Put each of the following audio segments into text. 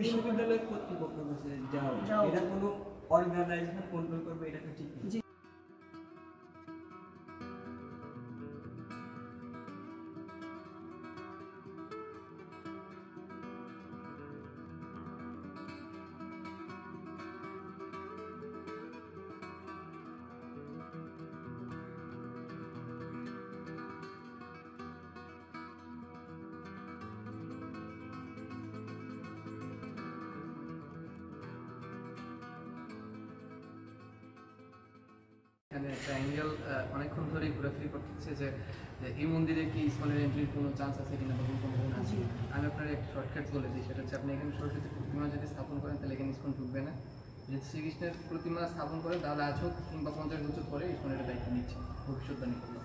বিশ্ববিদ্যালয় কর্তৃপক্ষ কাছে যাও, এটা কোনো অর্গানাইজেশন কন্ট্রোল করবে, এটা তো ঠিক না। এখানে ট্রায়াঙ্গেল অনেকক্ষণ ধরেই ঘোরাফেরি করতেছে যে এই মন্দিরে কি ইসকনের এন্ট্রির কোনো চান্স আছে কিনা বা কোনো সম্ভাবনা আছে। আমি আপনার একটা শর্টকাট বলে দিই, সেটা হচ্ছে আপনি এখানে সরস্বতী প্রতিমা যদি স্থাপন করেন তাহলে এখানে ইসকন ঢুকবে না। যদি শ্রীকৃষ্ণের প্রতিমা স্থাপন করেন তাহলে আজ হোক কিংবা 50 বছর পরে ইসকনের দায়িত্ব নিচ্ছে ভবিষ্যৎবাণী করলো।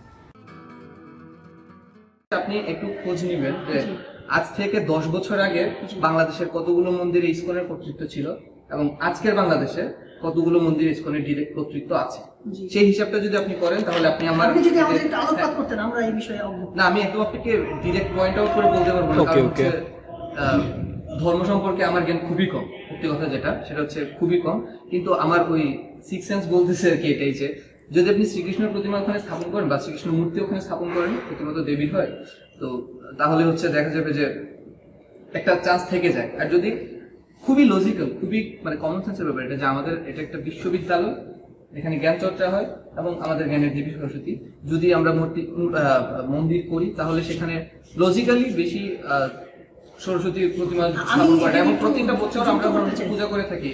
আপনি একটু খোঁজ নেবেন যে আজ থেকে 10 বছর আগে বাংলাদেশের কতগুলো মন্দিরে ইসকনের কর্তৃত্ব ছিল এবং আজকের বাংলাদেশে কতগুলো মন্দির ইসকনের ডিরেক্ট কর্তৃত্ব আছে, সেই হিসাবটা যদি আপনি করেন তাহলে আপনি আমার যদি আমাদের একটু আলোকপাত করতেন আমরা এই বিষয়ে অবগত। না, আমি একদম আপনাকে ডিরেক্ট পয়েন্ট আউট করে বলতে পারবো না, কারণ হচ্ছে ধর্ম সম্পর্কে আমার জ্ঞান খুবই কম। সত্যি কথা যেটা, সেটা হচ্ছে খুবই কম। কিন্তু আমার ওই সিক্স সেন্স বলতেছে আর কি এটাই যে যদি আপনি শ্রীকৃষ্ণের প্রতিমা ওখানে স্থাপন করেন বা শ্রীকৃষ্ণ মূর্তি ওখানে স্থাপন করেন, প্রতিমা তো দেবীর হয়, তো তাহলে হচ্ছে দেখা যাবে যে একটা চান্স থেকে যায়। আর যদি খুবই লজিক্যাল, খুবই মানে কমন সেন্সের ব্যাপার এটা, যে আমাদের এটা একটা বিশ্ববিদ্যালয়, এখানে জ্ঞান চর্চা হয় এবং আমাদের জ্ঞানের দেবী সরস্বতী, যদি আমরা মন্দির করি তাহলে সেখানে লজিক্যালি বেশি সরস্বতী প্রতিমা স্থাপন করা, এবং প্রত্যেকটা বছর আমরা পূজা করে থাকি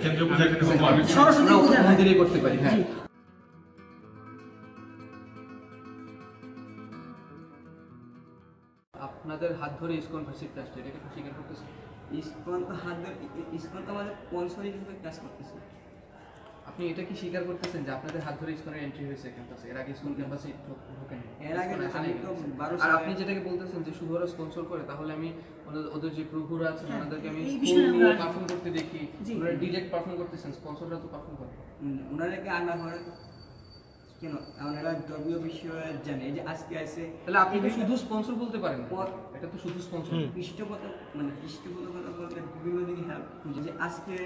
মন্দিরে করতে পারি। হ্যাঁ, আপনাদের হাত ধরে ইসকন ভার্সিটি ট্রাস্ট এটাকে স্বীকার করতেছে? ইসকন তো হাত ধরে, ইসকন তো আমাদের স্পন্সরই হিসেবে কাজ করতেছে। আপনি এটা কি স্বীকার করতেছেন যে আপনাদের হাত ধরে ইসকনের এন্ট্রি হয়েছে ক্যাম্পাসে? এর আগে ইসকন ক্যাম্পাসে ঢোকেন? এর আগে আমি তো 12 আর আপনি যেটাকে বলতেছেন যে শুধু ওরা স্পন্সর করে, তাহলে আমি ওদের যে প্রভুরা আছেন ওনাদেরকে আমি পারফর্ম করতে দেখি, ওনারা ডিরেক্ট পারফর্ম করতেছেন, স্পন্সররা তো পারফর্ম করে। ওনাদেরকে আনা হয় কেন? ওনারা ধর্মীয় বিষয়ে জানে। এই যে আজকে আছে, তাহলে আপনি তো শুধু স্পন্সর বলতে পারেন, এটা তো শুধু স্পন্সর। পৃষ্ঠপোষক মানে পৃষ্ঠপোষকতা বলতে বিভিন্ন দিকে হেল্প খুঁজে। যে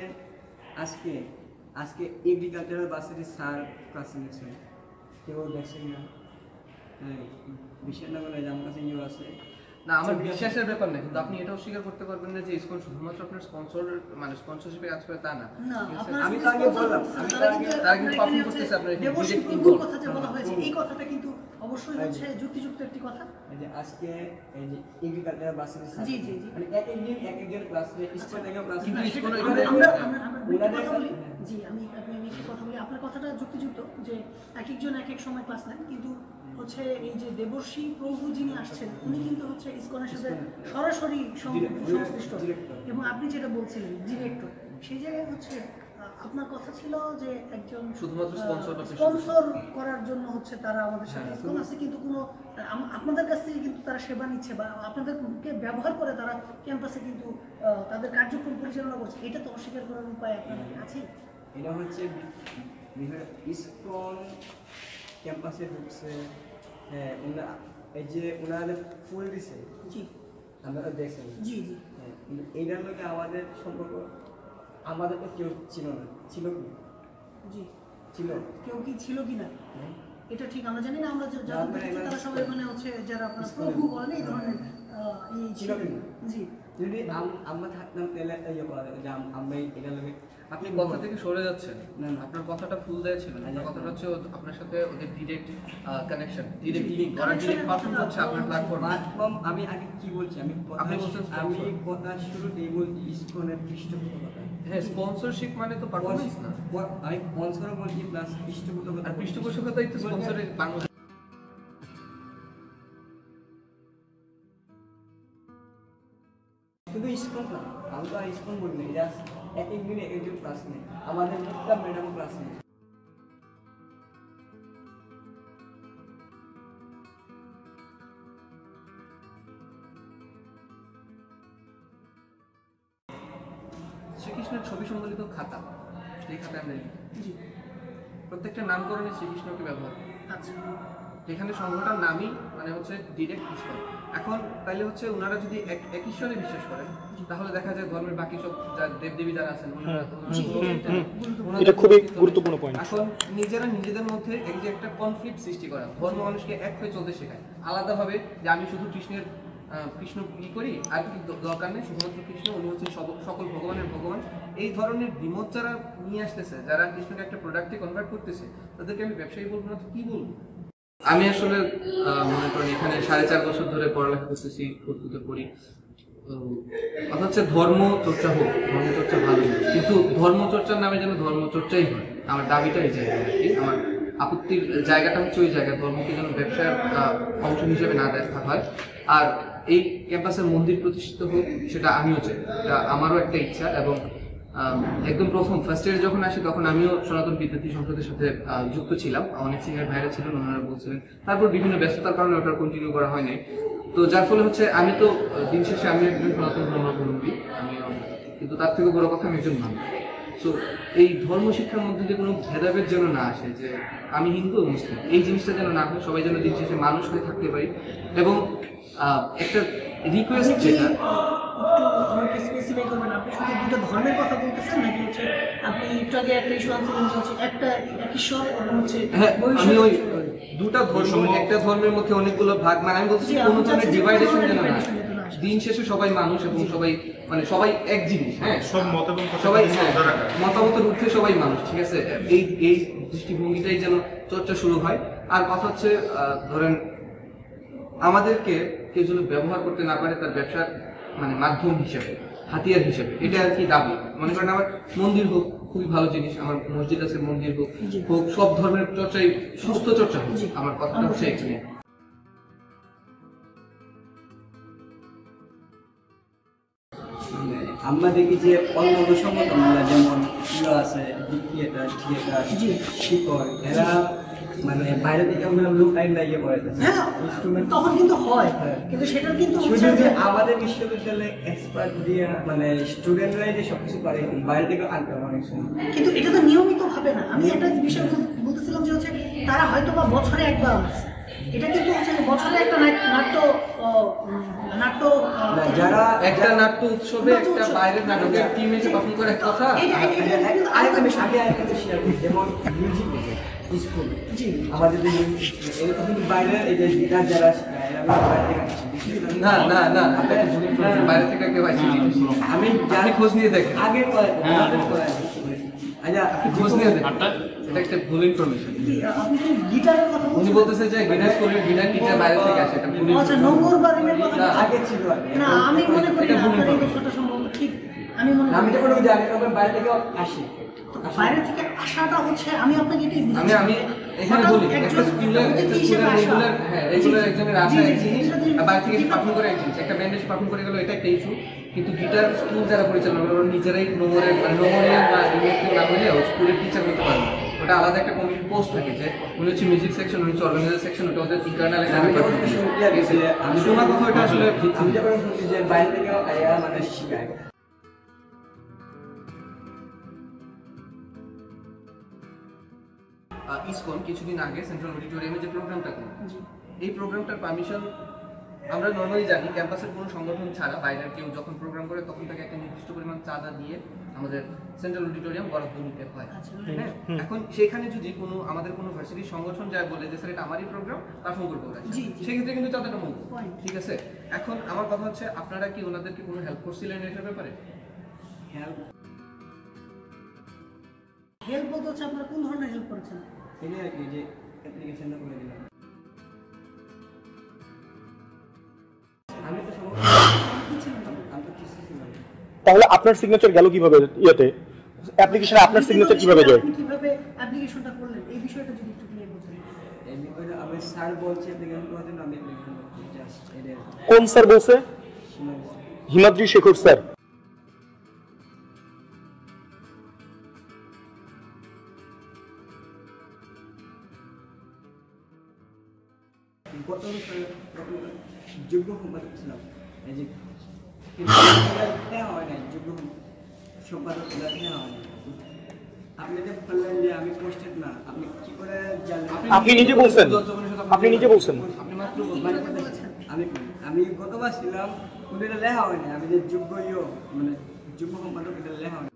আজকে এগ্রিকালচারাল বাসের স্যার ক্লাসে নিচ্ছে, কেউ দেখছেন না, বিশ্বাস না করলে আমার কাছে ইয়ে আছে না, আমার বিশ্বাসের ব্যাপার না, কিন্তু আপনি এটাও স্বীকার করতে পারবেন না যে ইসকন শুধুমাত্র আপনার স্পন্সর মানে স্পন্সরশিপে কাজ করে তা না। আমি তো আগে বললাম, তারা কিন্তু পারফর্ম করতেছে আপনার কথা যে বলা হয়েছে, এই কথাটা কিন্তু অবশ্যই হচ্ছে যুক্তিযুক্ত একটি কথা। এই যে আজকে এই যে এগ্রিকালচারাল বাসের জি জি জি মানে এক একজন ক্লাসে ইসকন থেকে ক্লাস, কিন্তু ইসকন জি আমি একটু কথা বলি। আপনার কথাটা যুক্তিযুক্ত যে এক একজন এক এক সময় ক্লাস নেন, কিন্তু হচ্ছে এই যে দেবর্ষী প্রভু যিনি আসছেন উনি কিন্তু হচ্ছে ইসকনের সাথে সরাসরি সংশ্লিষ্ট, এবং আপনি যেটা বলছিলেন ডিরেক্টর, সেই জায়গায় হচ্ছে আপনার কথা ছিল যে একজন শুধুমাত্র স্পন্সর করার জন্য হচ্ছে তারা আমাদের সাথে ইসকন আছে, কিন্তু কোনো আপনাদের কাছ থেকে কিন্তু তারা সেবা নিচ্ছে বা আপনাদেরকে ব্যবহার করে তারা ক্যাম্পাসে কিন্তু তাদের কার্যক্রম পরিচালনা করছে, এটা তো অস্বীকার করার উপায় আপনার আছে? এটা হচ্ছে ইসকন ক্যাম্পাসে ঢুকছে, হ্যাঁ, এই যে ওনাদের ফুল দিছে, জি আপনারা দেখছেন, জি জি, কিন্তু এইটার লোকে আমাদের সম্পর্ক, আমাদের তো কেউ ছিল না, ছিল কি? জি ছিল, কেউ কি ছিল কি না এটা ঠিক আমরা জানি না। আমরা যারা তারা সবাই মানে হচ্ছে যারা আপনারা প্রভু বলেন এই ধরনের ছিল কি? জি, যদি আমরা থাকতাম তাহলে ইয়ে করা যাবে যে আমরা এটা লোকে। আপনি কথা থেকে সরে যাচ্ছেন, না আপনার কথাটা ফুল দেয়া ছিল না, আপনার কথাটা হচ্ছে আপনার সাথে ওদের ডিরেক্ট কানেকশন, ডিরেক্ট লিংক, ওরা ডিরেক্ট পারফর্ম করছে আপনার প্ল্যাটফর্ম। আমি আগে কি বলছি, আপনি বলছেন আমি কথা শুরুতেই বলছি ইসকনের পৃষ্ঠপোষকতা। হ্যাঁ, স্পন্সরশিপ মানে তো পারফরম্যান্স না, আমি স্পন্সর বলছি প্লাস পৃষ্ঠপোষকতা। আর পৃষ্ঠপোষকতাই তো স্পন্সরের বাংলা। শুধু ইসকন না, আমি তো ইসকন বলি না, এটা এক এক দিনে একজন ক্লাস নেই, আমাদের প্রত্যেক ম্যাডাম ক্লাস নেই। শ্রীকৃষ্ণের ছবি সম্বলিত খাতা, এই খাতায় আমরা লিখি, জি প্রত্যেকটা নামকরণে শ্রীকৃষ্ণকে ব্যবহার। আচ্ছা যেখানে সংঘটার নামই মানে হচ্ছে ডিরেক্ট ইসকন। এখন তাইলে হচ্ছে ওনারা যদি এক ঈশ্বরে বিশ্বাস করেন তাহলে দেখা যায় ধর্মের বাকি সব দেবদেবী যারা আছেন এটা খুবই গুরুত্বপূর্ণ পয়েন্ট। এখন নিজেরা নিজেদের মধ্যে এই যে একটা কনফ্লিক্ট সৃষ্টি করা, ধর্ম মানুষকে এক হয়ে চলতে শেখায়, আলাদাভাবে যে আমি শুধু কৃষ্ণ করি আর কি দরকার নেই, শুধুমাত্র কৃষ্ণ, উনি হচ্ছে সকল ভগবানের ভগবান। এই ধরনের দ্বিমত যারা নিয়ে আসতেছে, যারা কৃষ্ণকে একটা প্রোডাক্টে কনভার্ট করতেছে, তাদেরকে আমি ব্যবসায়ী বলবো না তো কি বলবো? আমি আসলে মনে করেন এখানে 4.5 বছর ধরে পড়ালেখা করতেছি, প্রস্তুত করি। কথা হচ্ছে ধর্ম চর্চা হোক, ধর্ম চর্চা ভালো, কিন্তু ধর্ম চর্চার নামে যেন ধর্ম চর্চাই হয়, আমার দাবিটা এই জায়গায় আর কি। আমার আপত্তির জায়গাটা হচ্ছে ওই জায়গায় ধর্মকে যেন ব্যবসার অংশ হিসেবে না দেখা হয়। আর এই ক্যাম্পাসের মন্দির প্রতিষ্ঠিত হোক, সেটা আমিও চাই, এটা আমারও একটা ইচ্ছা। এবং একদম প্রথম ফার্স্ট ইয়ারে যখন আসি তখন আমিও সনাতন বিদ্যার্থী সংসদের সাথে যুক্ত ছিলাম, অনেক সিনিয়র ভাইরা ছিলেন, ওনারা বলছিলেন। তারপর বিভিন্ন ব্যস্ততার কারণে ওটা কন্টিনিউ করা হয়নি। তো যার ফলে হচ্ছে আমি তো দিন শেষে আমি একজন সনাতন ধর্মাবলম্বী, কিন্তু তার থেকে বড় কথা আমি একজন মানুষ। সো এই ধর্ম শিক্ষার মধ্যে দিয়ে কোনো ভেদাভেদ যেন না আসে, যে আমি হিন্দু মুসলিম, এই জিনিসটা যেন না হয়, সবাই যেন দিন শেষে মানুষ হয়ে থাকতে পারি। এবং একটা রিকোয়েস্ট যেটা আমাকে স্পেসিফাই করবেন, আপনি শুধু দুটো ধর্মের কথা বলতেছেন নাকি হচ্ছে আপনি একটু আগে একটা ইস্যু আনছিলেন যে হচ্ছে একটা ঈশ্বর এবং হচ্ছে হ্যাঁ, আমি ওই দুটা ধর্ম, একটা ধর্মের মধ্যে অনেকগুলো ভাগ, মানে আমি বলছি কোনো ধরনের ডিভাইডেশন যেন না, দিন শেষে সবাই মানুষ এবং সবাই মানে সবাই এক জিনিস। হ্যাঁ, সব মত এবং সবাই মতামতের ঊর্ধ্বে সবাই মানুষ, ঠিক আছে? এই দৃষ্টিভঙ্গিটাই যেন চর্চা শুরু হয়। আর কথা হচ্ছে ধরেন আমাদেরকে কেউ যেন ব্যবহার করতে না পারে তার ব্যবসার মানে মাধ্যম হিসেবে, হাতিয়ার হিসেবে, এটা আর কি দাবি। মনে করেন আমার মন্দির হোক, খুবই ভালো জিনিস, আমার মসজিদ আছে, মন্দির হোক, সব ধর্মের চর্চাই সুস্থ চর্চা হোক, আমার কথাটা হচ্ছে এখানে। আমরা দেখি যে অন্যান্য সংগঠনগুলো যেমন আছে থিয়েটার শিকড়, এরা মানে বাইরে থেকে আমরা লোক টাইম লাগিয়ে পড়াইতেছে। হ্যাঁ, তখন কিন্তু হয়, কিন্তু সেটা কিন্তু শুধু যে আমাদের বিশ্ববিদ্যালয়ে এক্সপার্ট দিয়ে মানে স্টুডেন্টরাই যে সবকিছু পারে, বাইরে থেকে আনতে হবে অনেক সময়। কিন্তু এটা তো নিয়মিত ভাবে না। আমি একটা বিষয় বলতেছিলাম যে হচ্ছে তারা হয়তো বা বছরে একবার আসছে, এটা কিন্তু হচ্ছে বছরে একটা নাট্য যারা একটা নাট্য উৎসবে একটা বাইরের নাটকের টিম এসে পারফর্ম করে এক কথা। আরেকটা বিষয় আগে আরেকটা শেয়ার করি, যেমন মিউজিক স্কুল, আমাদের যে এরকম কিন্তু বাইরে এই যে গিটার যারা শেখায় এরা বাইরে থেকে আসে। না না না, বাইরে থেকে কেউ আসে, আমি আপনি খোঁজ নিয়ে দেখেন, আগে আচ্ছা খোঁজ নিয়ে দেখেন, এটা একটা ভুল ইনফরমেশন। আপনি কি গিটারের কথা বলছেন? উনি বলতেছে যে গিটার স্কুলের গিটার টিচার বাইরে থেকে আসে, এটা ভুল আচ্ছা, নঙ্গর বারিনের কথা আগে ছিল। না, আমি মনে করি না আপনার এই কথাটা সম্ভবত ঠিক। আমি তো কোনো জানি না, বাইরে থেকে আসে। বাইরে থেকে আসাটা হচ্ছে, আমি আপনাকে এটাই বুঝাচ্ছি। আমি এখানে বলি একটা স্কুলের রেগুলার একজনের আসা এক জিনিস, আর বাইরে থেকে পারফর্ম করে এক জিনিস, একটা ব্যান্ড এসে পারফর্ম করে গেল, এটা একটা ইস্যু। কিন্তু গিটার স্কুল যারা পরিচালনা করে ওরা নিজেরাই নোংরের বা ইমেক্টিভ না হলে স্কুলের টিচার হতে পারে, ওটা আলাদা একটা কমিটি পোস্ট থাকে যে উনি হচ্ছে মিউজিক সেকশন, উনি হচ্ছে অর্গানাইজার সেকশন, ওটা ওদের ইন্টারনাল একটা ব্যাপার। আমি শোনা কথা ওটা আসলে আমি যখন শুনছি যে বাইরে থেকে মানে শিখায়। ইসকন কিছুদিন আগে সেন্ট্রাল অডিটোরিয়ামে যে প্রোগ্রামটা করলো, এই প্রোগ্রামটার পারমিশন আমরা নর্মালি জানি ক্যাম্পাসের কোনো সংগঠন ছাড়া বাইরের কেউ যখন প্রোগ্রাম করে তখন তাকে একটা নির্দিষ্ট পরিমাণ চাঁদা দিয়ে আমাদের সেন্ট্রাল অডিটোরিয়াম বরাদ্দ নিতে হয়। হ্যাঁ, এখন সেখানে যদি কোনো আমাদের কোনো ভার্সিটির সংগঠন যায় বলে যে স্যার এটা আমারই প্রোগ্রাম, পারফর্ম করবো, সেক্ষেত্রে কিন্তু চাঁদাটা মূল্য, ঠিক আছে? এখন আমার কথা হচ্ছে আপনারা কি ওনাদেরকে কোনো হেল্প করছিলেন এটার ব্যাপারে? হেল্প বলতে হচ্ছে আপনারা কোন ধরনের হেল্প করেছেন? এটা আর কি যে অ্যাপ্লিকেশনটা করে দিলাম আমি, তো তাহলে আপনার সিগনেচার গেল কিভাবে ইয়েতে অ্যাপ্লিকেশনে? আপনার সিগনেচার কিভাবে যায়? আপনি কিভাবে অ্যাপ্লিকেশনটা করলেন এই বিষয়টা যদি একটু ক্লিয়ার বলতেন। এই বিষয়টা আমি স্যার বলছি অ্যাপ্লিকেশন করার জন্য, আমি অ্যাপ্লিকেশন করছি জাস্ট এটা। কোন স্যার বলছে? হিমাদ্রি শেখর স্যার। গত যোগ্য সম্পাদক ছিলাম, এই যে নেওয়া হয় নাই, যোগ্য সম্পাদক নেওয়া হয় নাই। আপনি যে বললেন যে আমি পোস্টেড না, আপনি কি করে জানলেন? আপনি নিজে বলছেন, আপনি নিজে বলছেন। আপনি মাত্র মানে আমি গতবার ছিলাম, কিন্তু এটা লেখা হয়নি। আমি যে যোগ্য মানে যুগ্ম সম্পাদক, এটা লেখা হয়নি।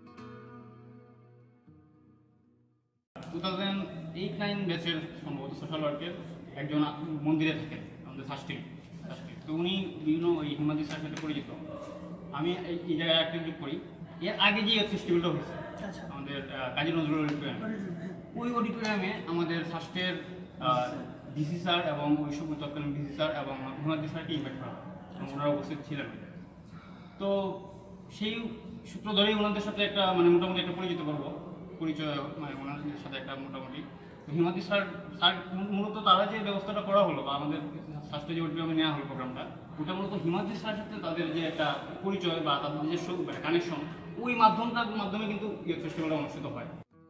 2008-9 ব্যাচের সম্ভবত সোশ্যাল ওয়ার্কের একজন মন্দিরে থাকেন আমাদের শাস্তি। তো উনি বিভিন্ন ওই হিমাদি স্যারের সাথে পরিচিত। আমি এই জায়গায় একটা যোগ করি, এর আগে যে ফেস্টিভ্যালটা হয়েছে আমাদের কাজী নজরুল অডিটোরিয়ামে, ওই অডিটোরিয়ামে আমাদের শাস্ত্রের ডিসি স্যার এবং ওই সময় তৎকালীন ডিসি স্যার এবং হিমাদি স্যারকে ইনভাইট করা হয় এবং ওনারা উপস্থিত ছিলেন। তো সেই সূত্র ধরেই ওনাদের সাথে একটা মানে মোটামুটি একটা পরিচয় মানে ওনাদের সাথে একটা মোটামুটি হিমাদি স্যার মূলত তারা যে ব্যবস্থাটা করা হলো বা আমাদের স্বাস্থ্য যে অডিটোরিয়ামে নেওয়া হলো প্রোগ্রামটা, ওটা মূলত হিমাদি স্যারের সাথে তাদের যে একটা পরিচয় বা তাদের যে কানেকশন, ওই মাধ্যমটার মাধ্যমে কিন্তু ইয়ুথ ফেস্টিভ্যালটা অনুষ্ঠিত হয়।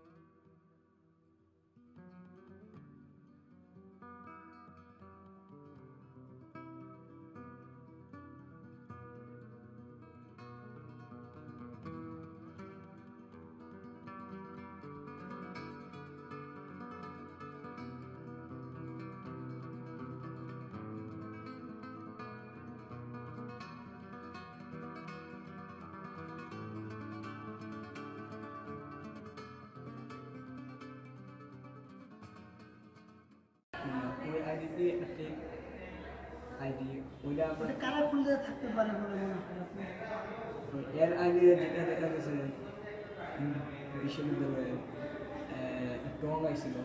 ওই আইডিতে একটা ফেক আইডি, ওইটা আমরা ওটা কারা খুলতে থাকতে পারে বলে মনে হয় আপনার? এর আগে যেটা দেখা গেছে বিশ্ববিদ্যালয়ে টং আইছিল,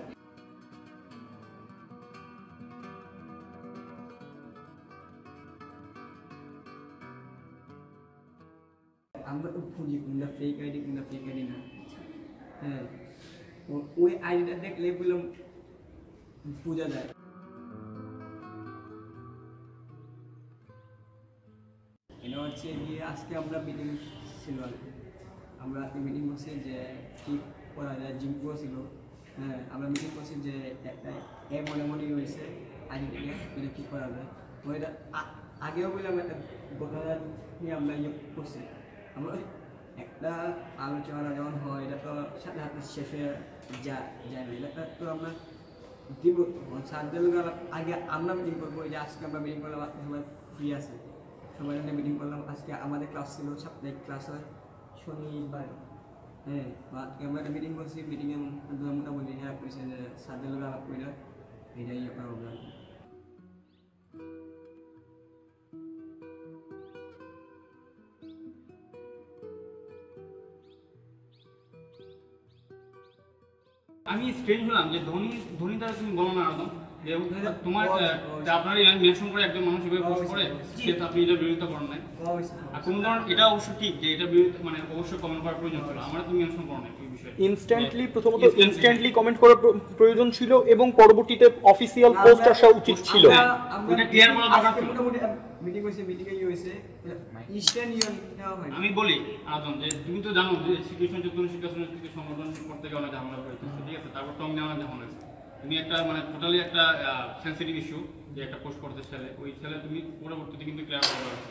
আমরা তো খুঁজি কোনটা ফেক আইডি কোনটা ফেক আইডি না। হ্যাঁ, ওই আইডিটা দেখলে বললাম বোঝা যায়। এটা হচ্ছে গিয়ে আজকে আমরা মিটিং ছিল, আমরা আজকে মিটিং করছি যে কী করা যায়, জিম্পো ছিল। হ্যাঁ, আমরা মিটিং করছি যে একটা মনে মনে হয়েছে আইডিটাকে এটা কী করা যায়। ওইটা আগেও বললাম একটা ঘটনা নিয়ে আমরা ইয়ে করছি। আমরা একটা আলোচনা যখন হয় এটা তো সাথে সাথে শেষ হয়ে যায় না, এটা তো আমরা দিব সার্জেলগুলো আগে আমরা মিটিং করবো। এই যে আজকে আমরা মিটিং করলাম, আজকে সবাই ফ্রি আছে, সবাই জন্য মিটিং করলাম। আজকে আমাদের ক্লাস ছিল, সাপ্তাহিক ক্লাস হয় শনিবার। হ্যাঁ, আজকে আমরা একটা মিটিং করছি, মিটিংয়ে মোটামুটি হ্যাঁ করেছে যে সার্জেলগুলো আলাপ করে এটাই একটা প্রবলেম। আমি স্ট্রেঞ্জ হলাম যে ধোনি দ্বারা তুমি বলো না একদম যে তোমার আপনার মেনশন করে একজন মানুষ এভাবে পোস্ট করে সে তো আপনি এটা বিরোধিতা করেন নাই। আর কোনো ধরনের এটা অবশ্যই ঠিক যে এটা মানে অবশ্যই কমেন্ট করার প্রয়োজন ছিল, আমরা তুমি মেনশন করো না এই বিষয়ে। প্রথমত ইনস্ট্যান্টলি কমেন্ট করার প্রয়োজন ছিল এবং পরবর্তীতে অফিসিয়াল পোস্ট আসা উচিত ছিল। এটা ক্লিয়ার করা দরকার ছিল। মিটিং হয়েছে, মিটিংয়ে কি হয়েছে ইস্টার্ন ইউনিয়ন নেওয়া হয়। আমি বলি আদম যে তুমি তো জানো যে শিক্ষা সংগঠন করতে গিয়ে অনেক ঝামেলা হয়েছে, ঠিক আছে? তারপর টং নেওয়া অনেক ঝামেলা হয়েছে। তুমি একটা মানে টোটালি একটা সেন্সিটিভ ইস্যু যে একটা পোস্ট করতে ছেলে, ওই ছেলে তুমি পরবর্তীতে কিন্তু ক্লিয়ার করা দরকার।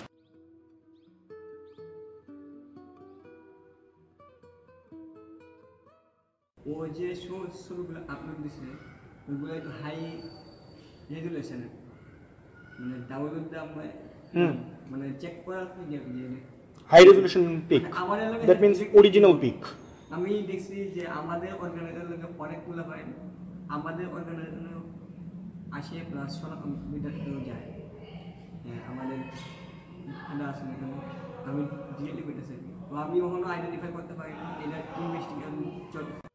ও যে ছবিগুলো আপলোড দিছে ওইগুলো একটু হাই রেজুলেশন, মানে ডাউনলোড দাম মানে চেক করার high resolution pic, that means original pic. আমি দেখছি যে আমাদের অর্গানাইজার লোকে অনেকগুলো হয়, আমাদের অর্গানাইজার 80+ মিটার যায়। হ্যাঁ, আমাদের আছে আমি ডিএলই করতেছি, তো আমি কখনো আইডেন্টিফাই করতে পারি না, এটা ইনভেস্টিগেশন চলছে।